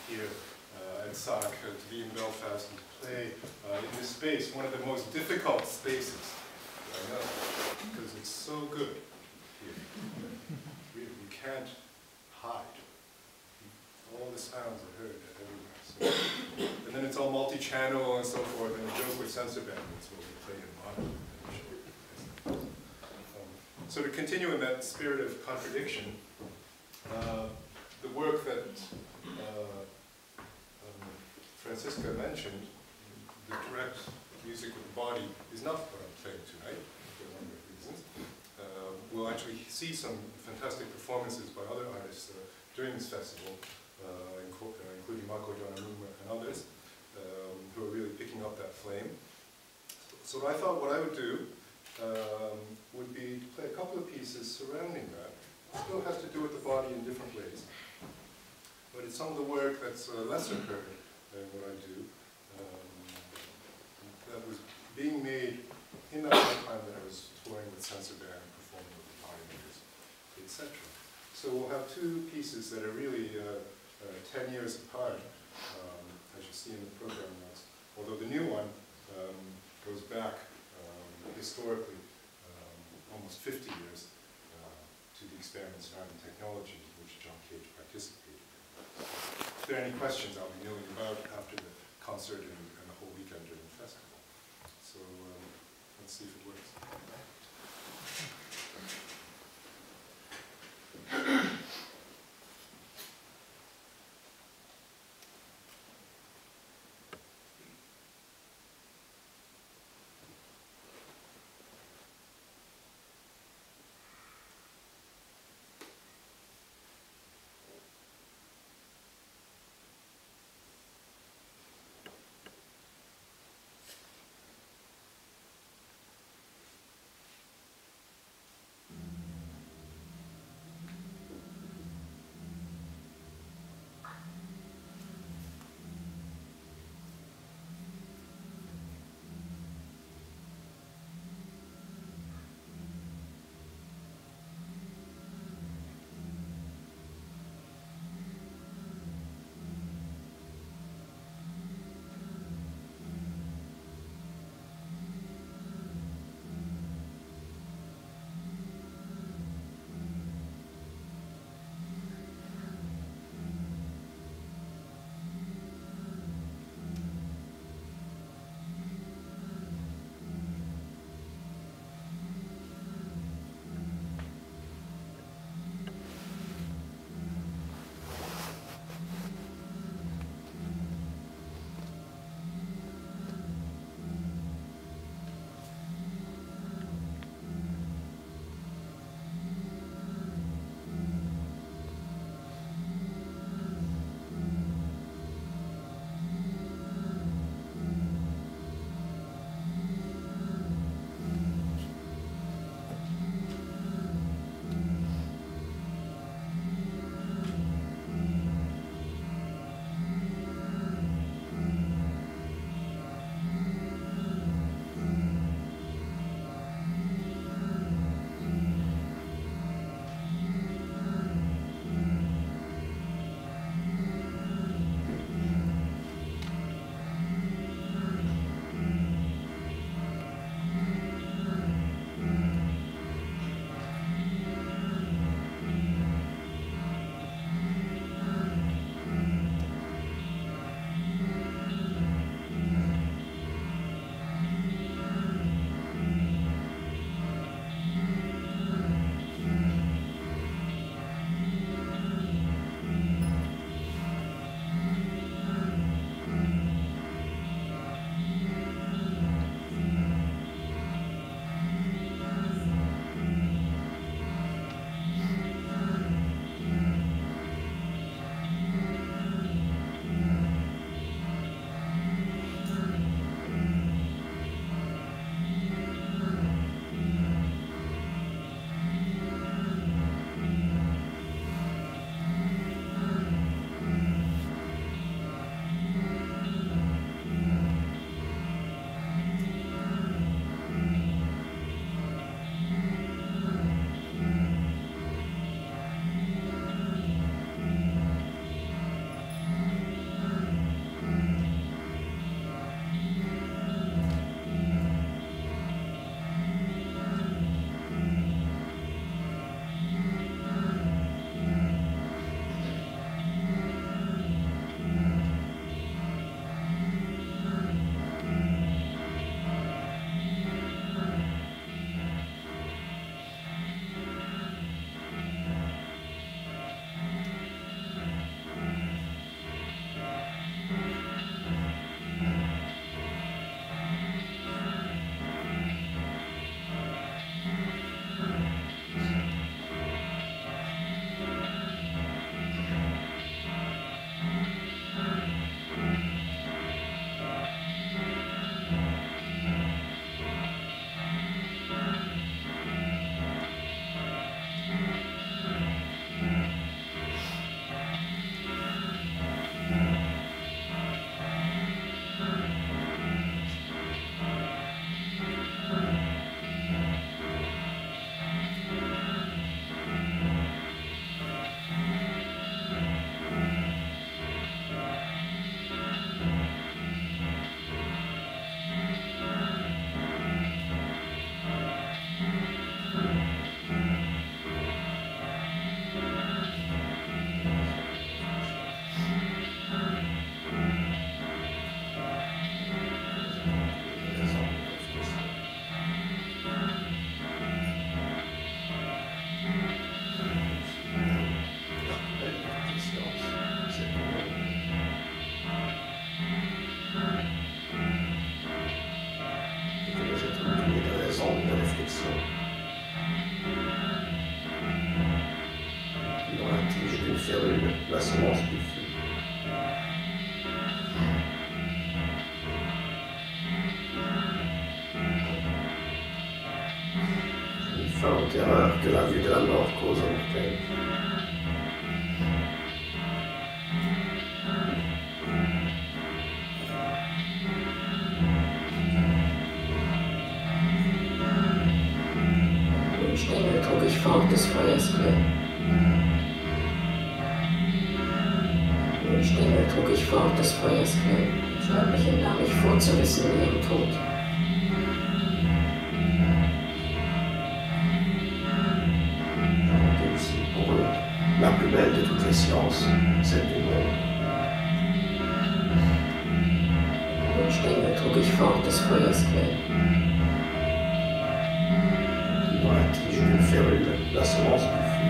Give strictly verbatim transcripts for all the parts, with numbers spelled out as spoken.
here uh, at S A C, uh, to be in Belfast and to play uh, in this space, one of the most difficult spaces. I know, because it's so good here. We, we can't hide. All the sounds are heard everywhere. So, and then it's all multi-channel and so forth, and the joke with censor bandits will be played in mono. Um, so to continue in that spirit of contradiction, uh, the work that uh, um, Francisca mentioned, the direct music with the body, is not what I'm playing tonight, for a number of reasons. Uh, we'll actually see some fantastic performances by other artists uh, during this festival, uh, inc uh, including Marco Donnarumma and others, um, who are really picking up that flame. So, so I thought what I would do um, would be to play a couple of pieces surrounding that. It still has to do with the body in different ways. But it's some of the work that's uh, lesser heard than what I do. Um, that was being made in that time that I was touring with Censor Band and performing with the Pioneers, et cetera. So we'll have two pieces that are really uh, uh, ten years apart, um, as you see in the program notes. Although the new one um, goes back um, historically um, almost fifty years uh, to the experiments in art and technology in which John Cage participated. If there are any questions, I'll be milling about after the concert and, and the whole weekend during the festival. So um, let's see if it works. férule, la semence du feu. Une fin en terreur que la vue de la mort cause en mortel. Den Stängel trug ich fort des Feuers Quellen. Den Stängel trug ich fort des Feuers Quellen. Sterblichen nahm ich vor zu wissen in ihrem Tod. Pour eux, la plus belle de toutes les sciences, celle du monde. Den Stängel trug ich fort des Feuers Quellen. Dans la tige d'une férule, la semence du feu.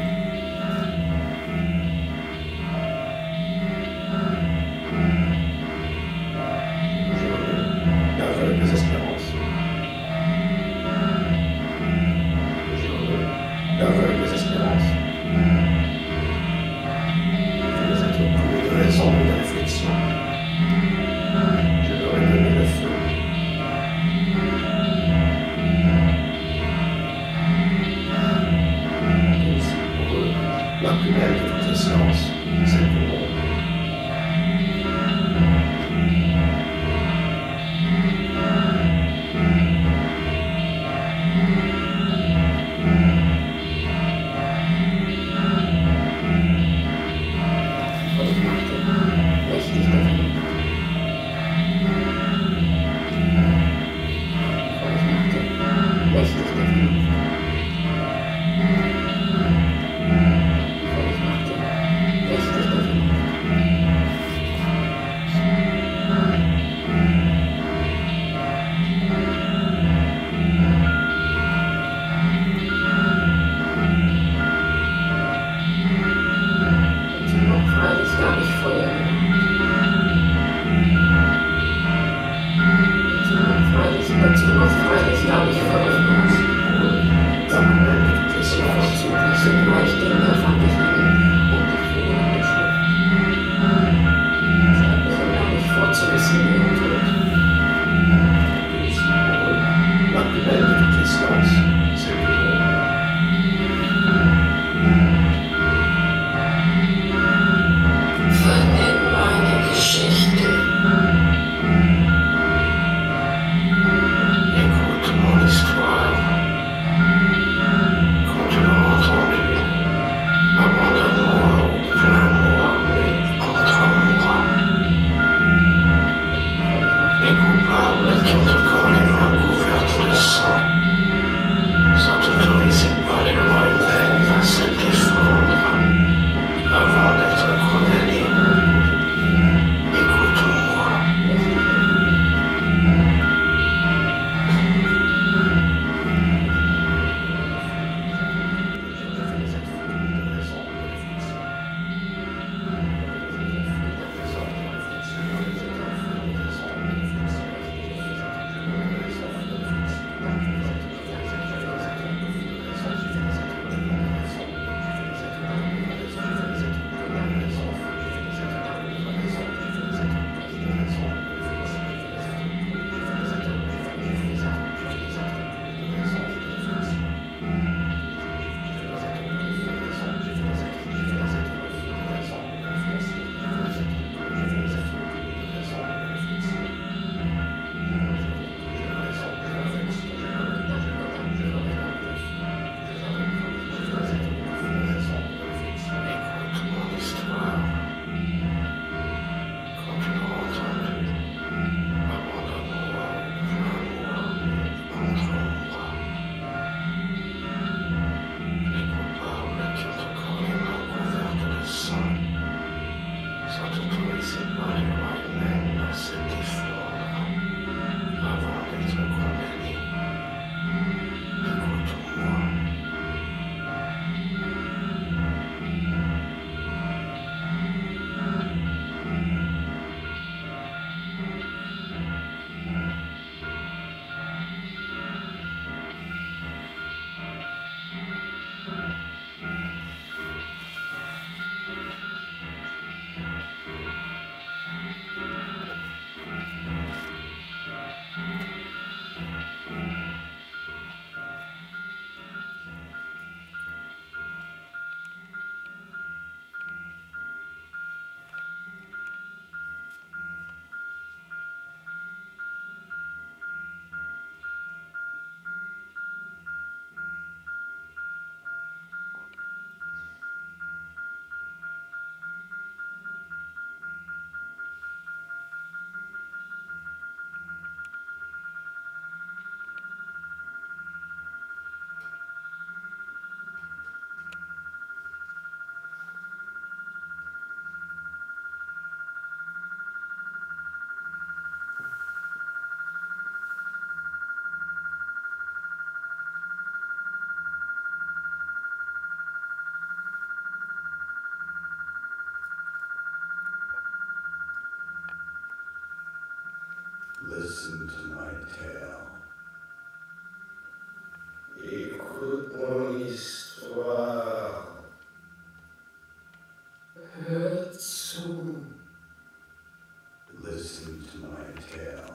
D'aveugles espérances. D'aveugles espérances. Je les ai trouvés de raison et de réflexion. Je leur ai donné le feu. La plus belle de toutes les sciences, celle du monde. Und ich machte mächtig der Vernunft. Und ich machte mächtig der Vernunft. Und ich machte mächtig Listen to my tale. Écoute mon histoire. Hör zu. Listen to my tale.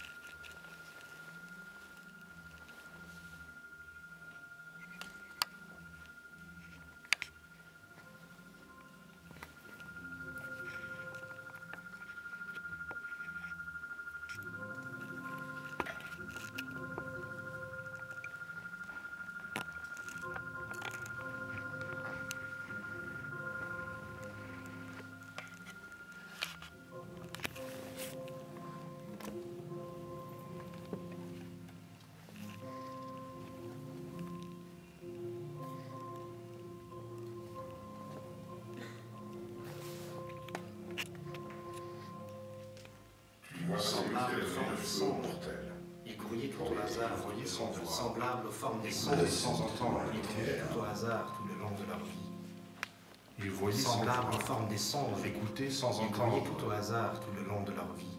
Semblable aux formes des songes, il grouillait tout au hasard, semblable aux formes des songes, sans entendre, il grouillait tout au hasard tout le long de leur vie. Il voyait Semblable aux formes des songes, écouter sans il grouillait entendre, tout au hasard tout le long de leur vie.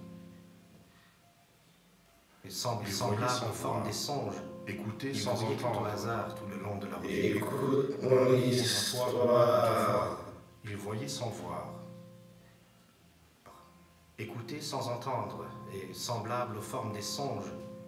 Et semble, Il semblable voyait sans aux formes voir. des songes, écouter il sans grouillait tout au entendre. hasard tout le long de leur vie. Écoute mon histoire. Il voyait sans voir, Écouter sans entendre, et semblable aux formes des songes,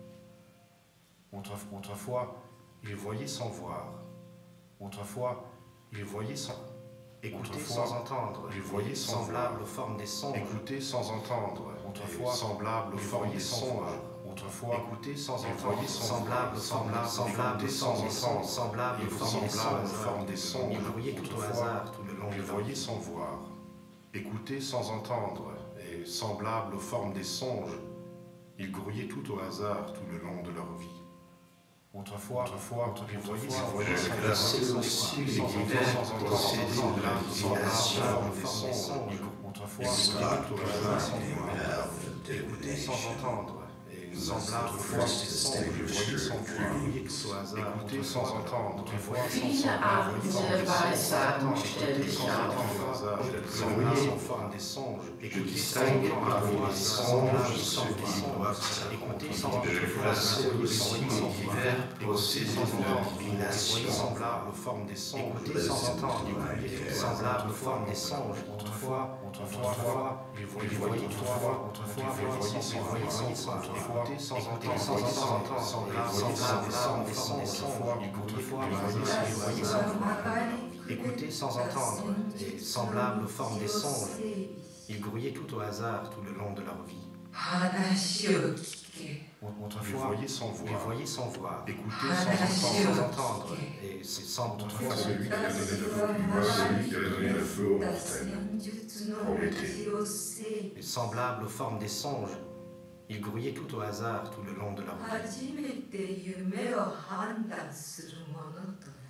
Autrefois, autrefois, il voyait sans voir. Autrefois, il voyait sans... écouter Autrefois, sans entendre, il voyait et sans semblable voir. aux formes des songes, Écouter sans entendre. Autrefois, semblable aux il formes voyait des sans songes. voir. Autrefois, écouter sans il entendre, voyait sans semblable voir. aux formes des Semblable, écouter sans écouter sans entendre, entendre. semblable aux Il formes des semblable aux songes, formes des songes. il grouillait tout au Autrefois, hasard tout le long de il leur voyait vie. sans voir. Écouter sans entendre, et semblable aux formes des songes, ils grouillaient tout au hasard tout le long de leur vie. Autrefois, autrefois, ils voyaient sans voir. Placez aussi les divers procédés de la divination des songes. Autrefois, ils L'histoire grouillaient tout au hasard sans des voir. merveilles Écouter sans entendre, et Semblable semblable aux formes des songes, ils voyaient sans voir. grouillait tout au hasard. Écouter sans entendre, autrefois sans Viele savoir. Abende Weissagen stelle ich Sans auf. entendre, Semblable aux formes des songes, Je écouter sans distingue entendre, parmi les semblable aux songes formes ceux des qui songes, doivent écouter sans de entendre, placer voyez aussi sans les voir. divers procédés de la Voyez divination. semblable aux formes des songes, écoutez Listen sans entendre, to my tale. semblable aux formes des songes, autrefois, Autrefois, ils voyaient ils voyaient autrefois, autrefois, ils voyaient sans voir, écoutez sans entendre, sans entendre, semblable aux formes des songes, autrefois, ils voyaient sans voir, écoutez sans entendre, et semblable aux formes des songes, ils grouillaient tout au hasard tout le long de leur vie. 話を聞け。 Ils Autrefois, voyaient sans ils voir. voyaient sans voir, Écouter 話 sans sans entendre. を entendre, et c'est sans autrefois, À celui qui a donné le feu, à celui qui a donné le feu aux mortels. 戦術の道を整備。 et semblable aux formes des songes, ils grouillaient tout au hasard tout le long de leur vie. 初めて夢を判断するものとなる。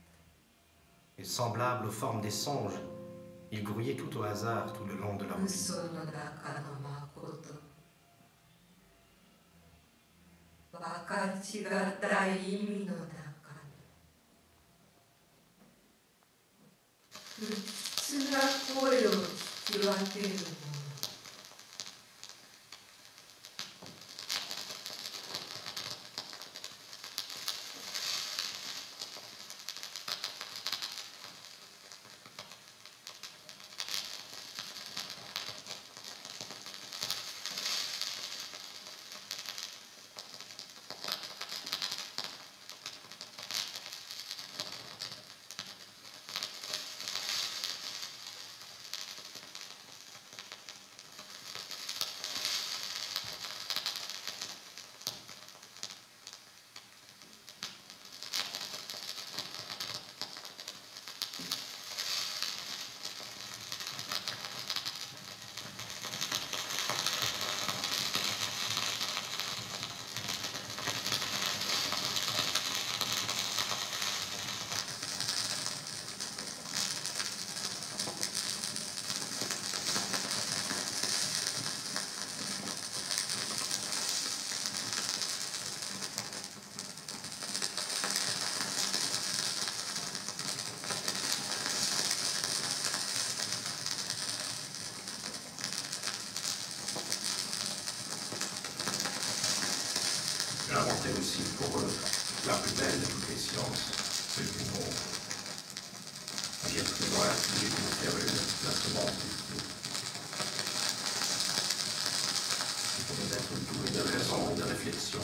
Et semblable aux formes des songes, ils grouillaient tout au hasard tout le long de leur vie. 嘘の中の誠。分かちがたい意味の中の。不吉な声を聞き分けるもの。 Et dire que voilà, j'ai voulu faire une instrument. Il faut peut-être doué de raison et de réflexion.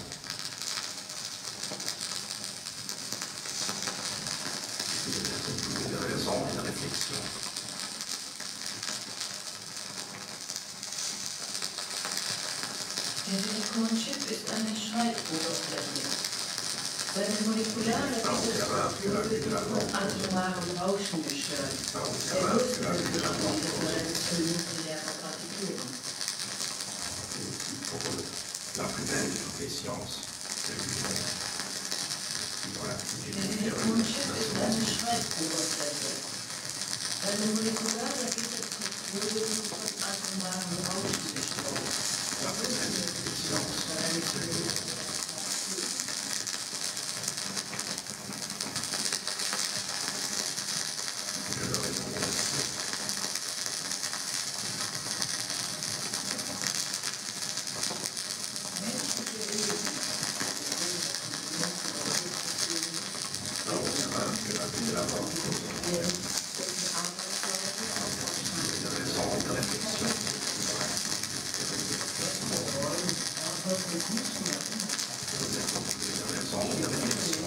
Il faut peut-être doué de raison et de réflexion. Der Silikonchip ist an der Schreiboberfläche. Seine molekulare Struktur wird von atomaren Rauschen gestört. Er nutzt eine bestimmte Differenz nuklearer Partituren. La plus belle de toutes les sciences, c'est l'humaine. Voilà, j'ai Der voulu faire une Silikonchip ist instrument. an der Schreiboberfläche. Seine molekulare Struktur wird von atomaren Rauschen gestört. La plus belle de toutes les sciences, c'est l'humaine. Je leur ai demandé la suite. Alors, on verra que la vie de la mort pose de raison et de réflexion. De raison et de réflexion.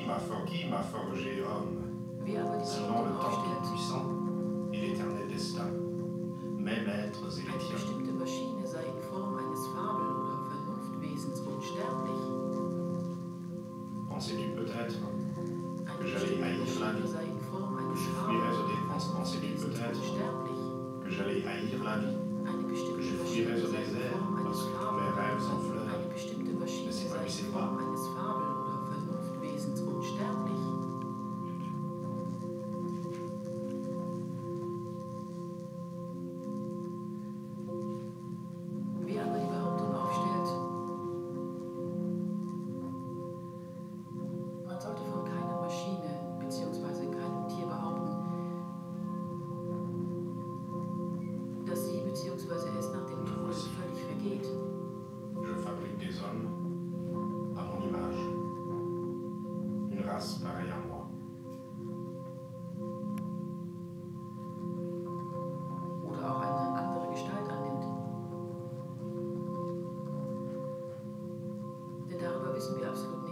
m'a for- qui m'a forgé homme, Wer aber die sinon le Behauptung temps aufstellt, tout-puissant et l'éternel destin, mes maîtres et les eine tiens. bestimmte Maschine sei in Form eines Fabel- oder Vernunftwesens unsterblich, Pensais-tu peut-être eine que j'allais bestimmte haïr la Maschine vie, sei in Form que eines je Fabel- fuirais au oder défense? Pensais-tu Vernunftwesens peut-être unsterblich, que j'allais haïr la vie, eine que bestimmte je Maschine fuirais au sei in désert Form eines parce que tous mes Fabel- rêves en fleurs? eine bestimmte Maschine Mais c'est pas sei lui, c'est in pas. Form eines Fabel- oder Vernunftwesens unsterblich. Wer aber die Behauptung aufstellt, man sollte von keiner Maschine bzw. keinem Tier behaupten, dass sie bzw. es nach dem Tode völlig vergeht. Je fabrique des hommes à mon image, une race pareille à moi. Oder auch eine andere Gestalt annimmt. Denn darüber wissen wir absolut